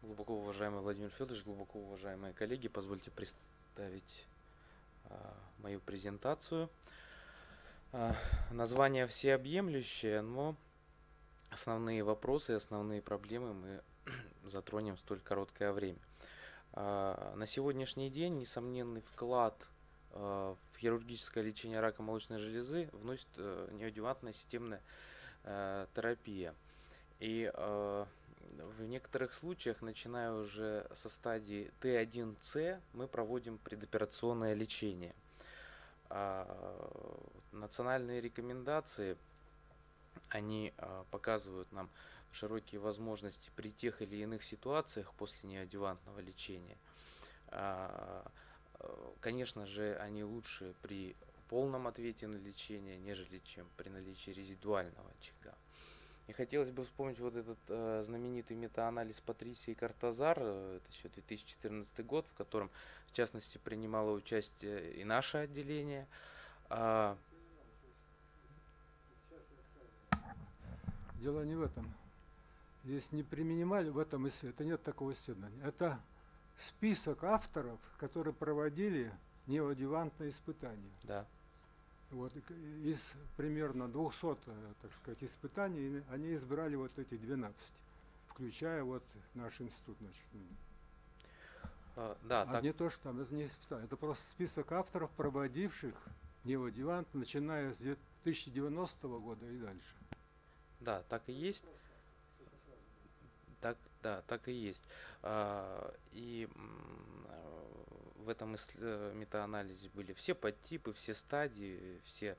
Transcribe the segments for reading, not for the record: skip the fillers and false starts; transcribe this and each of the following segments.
Глубоко уважаемый Владимир Федорович, глубоко уважаемые коллеги, позвольте представить мою презентацию. Название всеобъемлющее, но основные вопросы, основные проблемы мы затронем в столь короткое время. На сегодняшний день несомненный вклад в хирургическое лечение рака молочной железы вносит неоадъювантная системная терапия. И в некоторых случаях, начиная уже со стадии Т1С, мы проводим предоперационное лечение. Национальные рекомендации, они показывают нам широкие возможности при тех или иных ситуациях после неоадъювантного лечения. Конечно же, они лучше при полном ответе на лечение, нежели чем при наличии резидуального очага. И хотелось бы вспомнить вот этот знаменитый метаанализ Патрисии и Картазар, это еще 2014 год, в котором, в частности, принимало участие и наше отделение. Дело не в этом. Здесь не применимали в этом это нет такого исследования. Это список авторов, которые проводили неоадъювантные испытания. Да. Вот из примерно 200, так сказать, испытаний они избрали вот эти 12, включая вот наш институт. Да, так. Не то, что там, это не испытание, это просто список авторов, проводивших неоадъювант, начиная с 2090 года и дальше. Да, так и есть. Так и есть. И в этом метаанализе были все подтипы, все стадии, все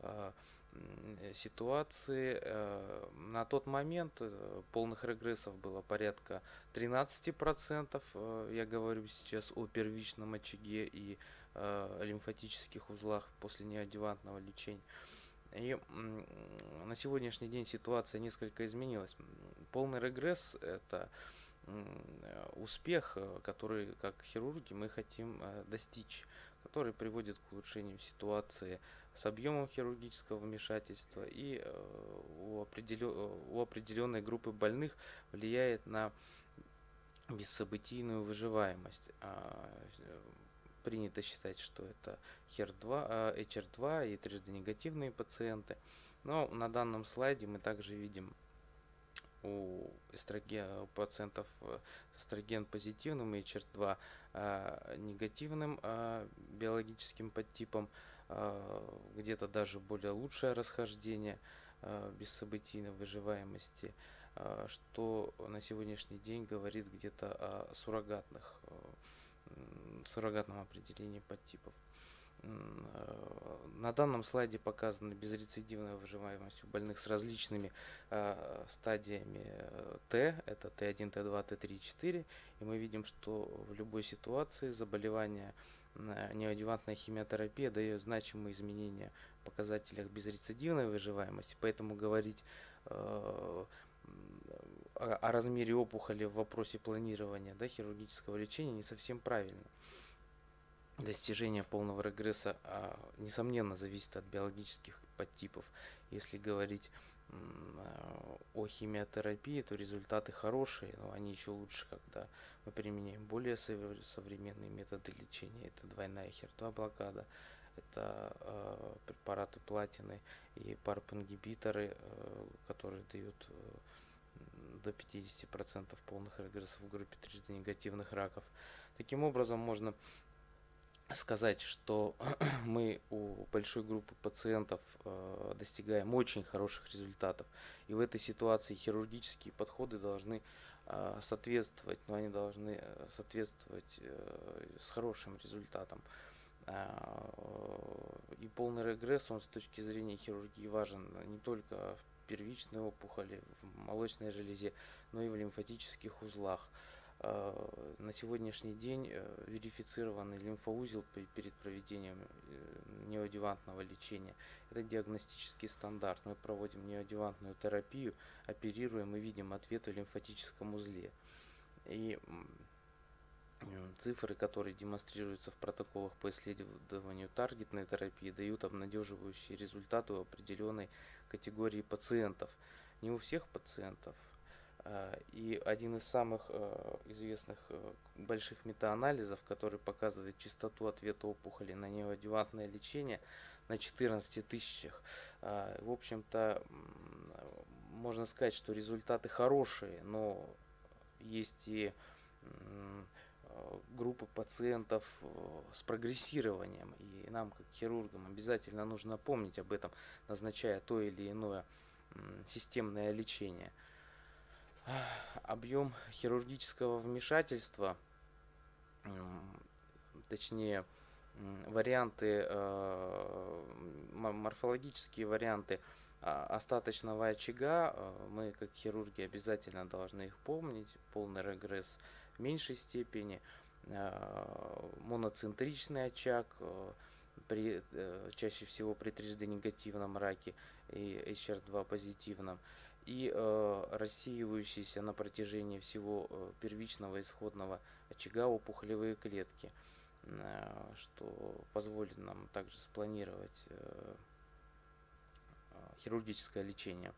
ситуации. На тот момент полных регрессов было порядка 13%. Я говорю сейчас о первичном очаге и лимфатических узлах после неоадъювантного лечения. И на сегодняшний день ситуация несколько изменилась. Полный регресс – это успех, который как хирурги мы хотим достичь, который приводит к улучшению ситуации с объемом хирургического вмешательства и у определенной группы больных влияет на бессобытийную выживаемость. Принято считать, что это HR2 и трижды негативные пациенты. Но на данном слайде мы также видим у пациентов с эстроген позитивным и HR2 негативным биологическим подтипом где-то даже более лучшее расхождение бессобытийной выживаемости, что на сегодняшний день говорит где-то о суррогатном определении подтипов. На данном слайде показана безрецидивная выживаемость у больных с различными стадиями Т, это Т1, Т2, Т3, Т4, и мы видим, что в любой ситуации заболевания неоадъювантная химиотерапия дает значимые изменения в показателях безрецидивной выживаемости, поэтому говорить о размере опухоли в вопросе планирования хирургического лечения не совсем правильно. Достижение полного регресса, несомненно, зависит от биологических подтипов. Если говорить о химиотерапии, то результаты хорошие, но они еще лучше, когда мы применяем более современные методы лечения. Это двойная HER2 блокада, это препараты платины и PARP-ингибиторы, которые дают до 50% полных регрессов в группе трижды негативных раков. Таким образом, можно сказать, что мы у большой группы пациентов достигаем очень хороших результатов. И в этой ситуации хирургические подходы должны соответствовать, но они должны соответствовать с хорошим результатом. И полный регресс, он с точки зрения хирургии важен не только в первичной опухоли, в молочной железе, но и в лимфатических узлах. На сегодняшний день верифицированный лимфоузел перед проведением неоадъювантного лечения – это диагностический стандарт. Мы проводим неоадъювантную терапию, оперируем и видим ответ в лимфатическом узле. И цифры, которые демонстрируются в протоколах по исследованию таргетной терапии, дают обнадеживающие результаты у определенной категории пациентов. Не у всех пациентов, И один из самых известных больших метаанализов, который показывает частоту ответа опухоли на неоадъювантное лечение на 14 тысячах. В общем-то, можно сказать, что результаты хорошие, но есть и группы пациентов с прогрессированием, и нам, как хирургам, обязательно нужно помнить об этом, назначая то или иное системное лечение. Объем хирургического вмешательства, точнее варианты, морфологические варианты остаточного очага, мы как хирурги обязательно должны их помнить. Полный регресс в меньшей степени, моноцентричный очаг чаще всего при трижды негативном раке и HR2 позитивном, и рассеивающиеся на протяжении всего первичного исходного очага опухолевые клетки, что позволит нам также спланировать хирургическое лечение.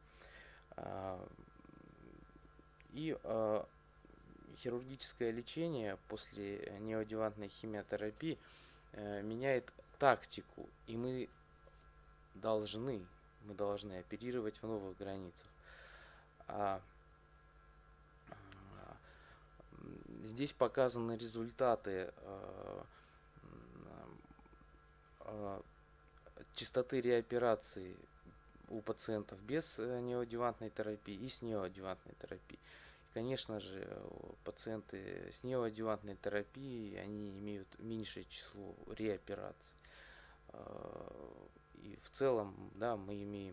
И хирургическое лечение после неоадъювантной химиотерапии меняет тактику, и мы должны оперировать в новых границах. Здесь показаны результаты частоты реоперации у пациентов без неоадъювантной терапии и с неоадъювантной терапией. Конечно же, пациенты с неоадъювантной терапией, они имеют меньшее число реопераций. И в целом, да, мы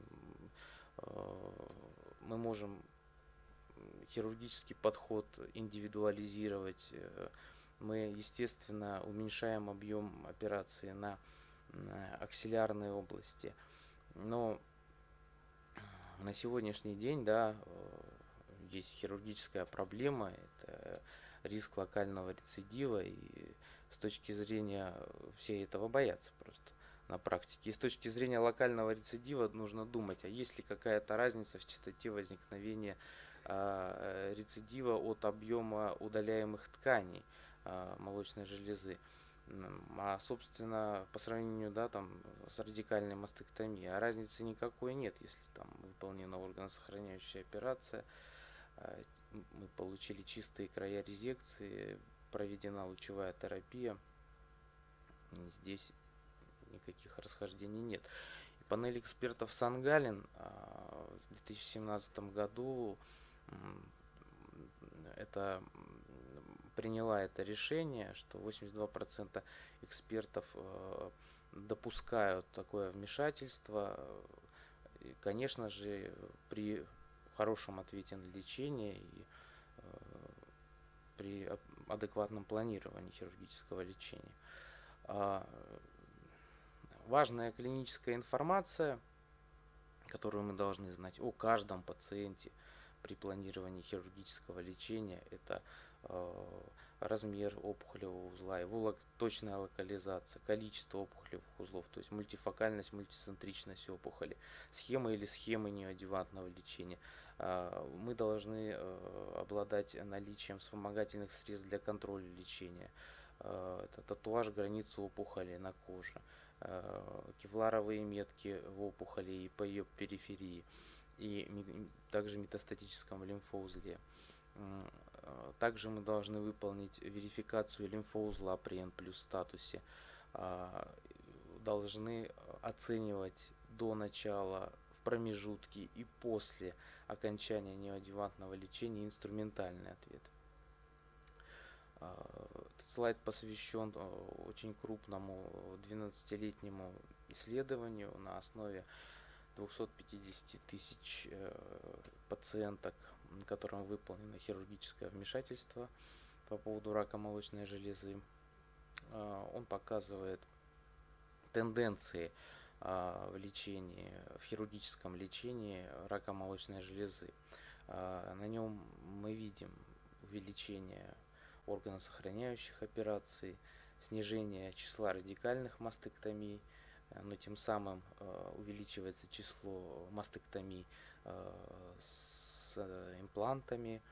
можем хирургический подход индивидуализировать. Мы, естественно, уменьшаем объем операции на аксиллярной области. Но на сегодняшний день, да, есть хирургическая проблема, это риск локального рецидива, и с точки зрения, все этого боятся просто на практике. И с точки зрения локального рецидива нужно думать, а есть ли какая-то разница в частоте возникновения рецидива от объема удаляемых тканей молочной железы. А собственно, по сравнению, да, там, с радикальной мастектомией, разницы никакой нет, если там выполнена органосохраняющая операция, мы получили чистые края резекции, проведена лучевая терапия, здесь никаких расхождений нет. И панель экспертов Сан-Гален в 2017 году приняла это решение, что 82% экспертов допускают такое вмешательство. И, конечно же, при хорошем ответе на лечение и при адекватном планировании хирургического лечения. Важная клиническая информация, которую мы должны знать о каждом пациенте при планировании хирургического лечения, это размер опухолевого узла, его точная локализация, количество опухолевых узлов, то есть мультифокальность, мультицентричность опухоли, схема или схемы неоадъювантного лечения. Мы должны обладать наличием вспомогательных средств для контроля лечения. Это татуаж границы опухоли на коже, кевларовые метки в опухоли и по ее периферии, и также метастатическом лимфоузле. Также мы должны выполнить верификацию лимфоузла при N+ статусе. Должны оценивать до начала, в промежутке и после окончания неоадъювантного лечения инструментальный ответ. Этот слайд посвящен очень крупному 12-летнему исследованию на основе 250 тысяч пациенток, которым выполнено хирургическое вмешательство по поводу рака молочной железы. Он показывает тенденции в лечении, в хирургическом лечении рака молочной железы. На нем мы видим увеличение органосохраняющих операций, снижение числа радикальных мастектомий, но тем самым увеличивается число мастектомий с с имплантами,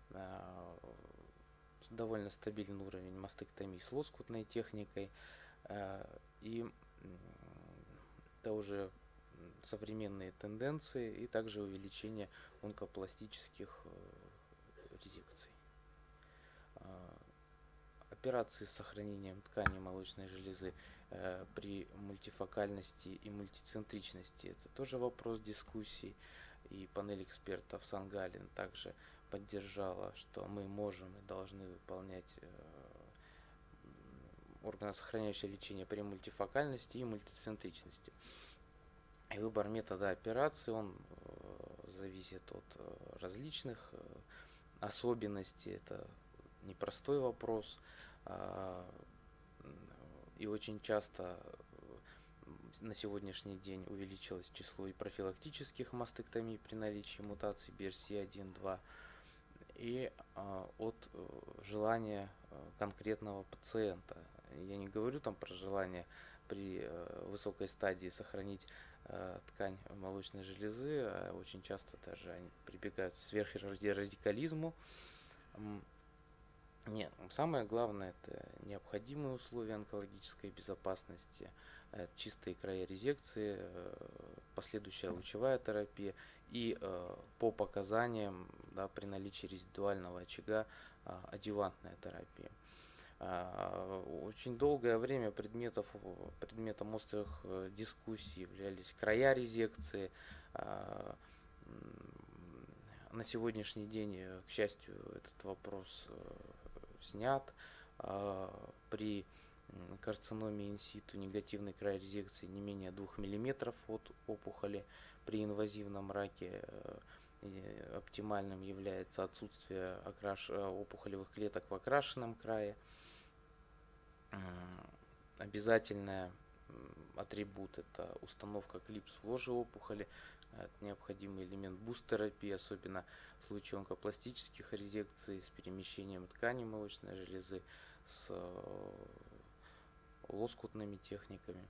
довольно стабильный уровень мастектомии с лоскутной техникой, и это уже современные тенденции, и также увеличение онкопластических резекций. Операции с сохранением ткани молочной железы при мультифокальности и мультицентричности — это тоже вопрос дискуссий, и панель экспертов Сан-Гален также поддержала, что мы можем и должны выполнять органосохраняющее лечение при мультифокальности и мультицентричности. И выбор метода операции, он зависит от различных особенностей. Это непростой вопрос. И очень часто на сегодняшний день увеличилось число и профилактических мастектомий при наличии мутаций BRCA1, 2, и от желания конкретного пациента. Я не говорю там про желание при высокой стадии сохранить ткань молочной железы, а очень часто даже они прибегают к сверхрадикализму. Нет, самое главное — это необходимые условия онкологической безопасности, чистые края резекции, последующая лучевая терапия и по показаниям, да, при наличии резидуального очага адъювантная терапия. Очень долгое время предметом острых дискуссий являлись края резекции. На сегодняшний день, к счастью, этот вопрос снят. При карциноме инситу негативный край резекции не менее 2 мм от опухоли. При инвазивном раке оптимальным является отсутствие опухолевых клеток в окрашенном крае. Обязательный атрибут — это установка клипс в ложе опухоли. Это необходимый элемент буст-терапии, особенно в случае онкопластических резекций с перемещением ткани молочной железы, с лоскутными техниками.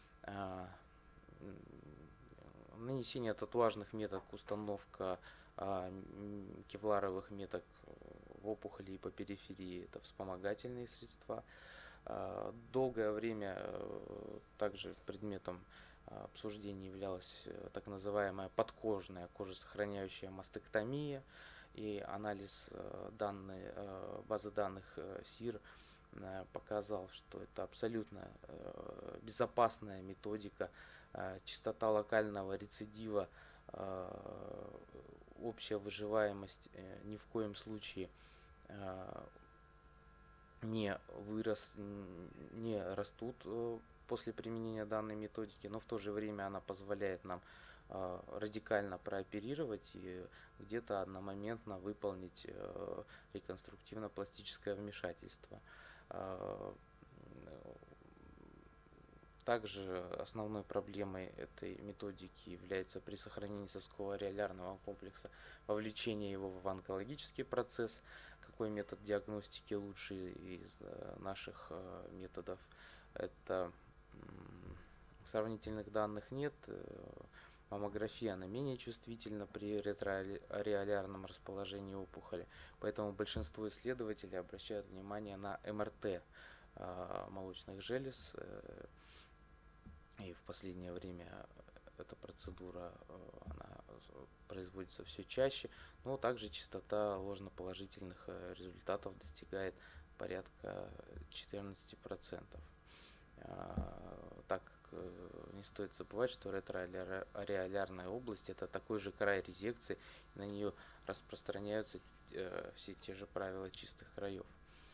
Нанесение татуажных меток, установка кевларовых меток в опухоли и по периферии — это вспомогательные средства. Долгое время также предметом обсуждения являлась так называемая подкожная кожесохраняющая мастектомия, и анализ базы данных СИР показал, что это абсолютно безопасная методика. Частота локального рецидива, общая выживаемость ни в коем случае не растут после применения данной методики, но в то же время она позволяет нам радикально прооперировать и где-то одномоментно выполнить реконструктивно-пластическое вмешательство. Также основной проблемой этой методики является при сохранении сосково-ареолярного комплекса вовлечение его в онкологический процесс. Какой метод диагностики лучший из наших методов? Это сравнительных данных нет. Маммография, она менее чувствительна при ретроареолярном расположении опухоли, поэтому большинство исследователей обращают внимание на МРТ молочных желез. И в последнее время эта процедура она производится все чаще, но также частота ложноположительных результатов достигает порядка 14%. Так как не стоит забывать, что ретроареолярная область — это такой же край резекции, и на нее распространяются все те же правила чистых краев.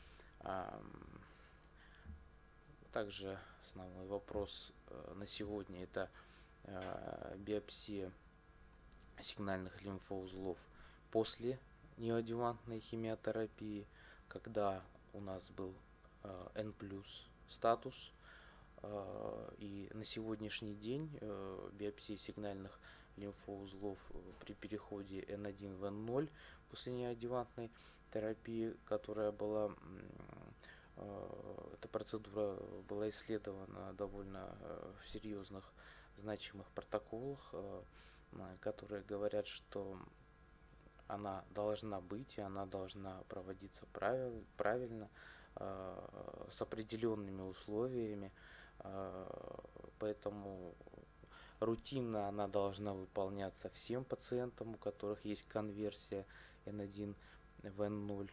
Также основной вопрос на сегодня — это биопсия сигнальных лимфоузлов после неоадъювантной химиотерапии, когда у нас был N+ статус, и на сегодняшний день биопсия сигнальных лимфоузлов при переходе N1 в N0 после неоадъювантной терапии, которая была эта процедура была исследована довольно в серьезных, значимых протоколах, которые говорят, что она должна быть, и она должна проводиться правильно, с определенными условиями, поэтому рутинно она должна выполняться всем пациентам, у которых есть конверсия N1 в N0.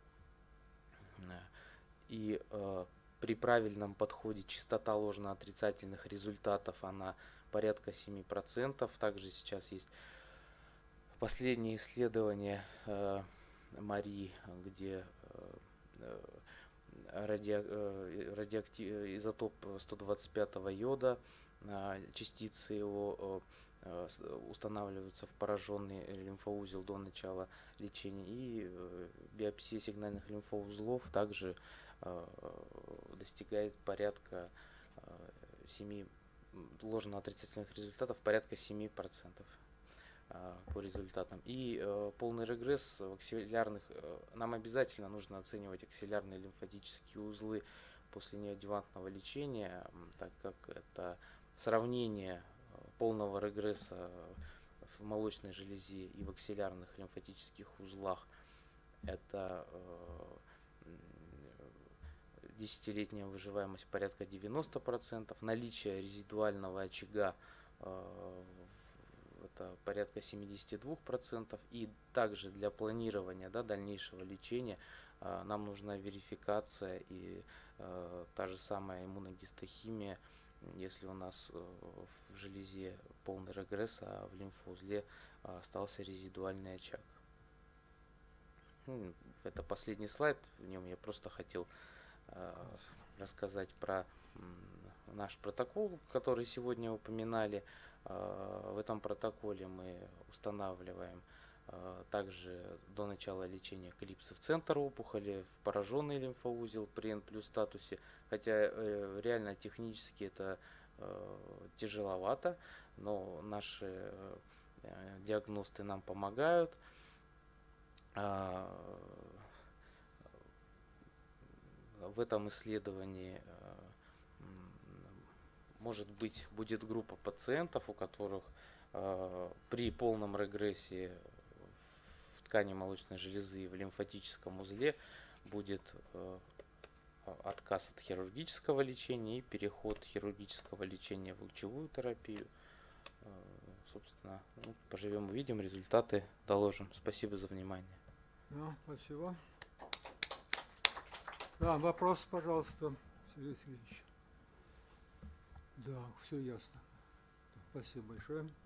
И при правильном подходе частота ложно-отрицательных результатов, она порядка 7%. Также сейчас есть последние исследования Марии, где изотоп 125 йода, частицы его устанавливаются в пораженный лимфоузел до начала лечения, и биопсия сигнальных лимфоузлов также достигает порядка 7 ложно-отрицательных результатов, порядка 7% по результатам. И полный регресс в аксиллярных, нам обязательно нужно оценивать аксиллярные лимфатические узлы после неадъювантного лечения, так как это сравнение полного регресса в молочной железе и в аксиллярных лимфатических узлах, это десятилетняя выживаемость порядка 90%, наличие резидуального очага это порядка 72%, и также для планирования дальнейшего лечения нам нужна верификация и та же самая иммуногистохимия, если у нас в железе полный регресс, а в лимфоузле остался резидуальный очаг. Это последний слайд, в нем я просто хотел рассказать про наш протокол, который сегодня упоминали. В этом протоколе мы устанавливаем также до начала лечения клипсы в центр опухоли, в пораженный лимфоузел при N+ статусе, хотя реально технически это тяжеловато, но наши диагносты нам помогают. В этом исследовании, может быть, будет группа пациентов, у которых при полном регрессе в ткани молочной железы и в лимфатическом узле будет отказ от хирургического лечения и переход хирургического лечения в лучевую терапию. Собственно, поживем увидим, результаты доложим. Спасибо за внимание. Да, спасибо. Да, вопрос, пожалуйста, Сергей Сергеевич. Да, все ясно. Спасибо большое.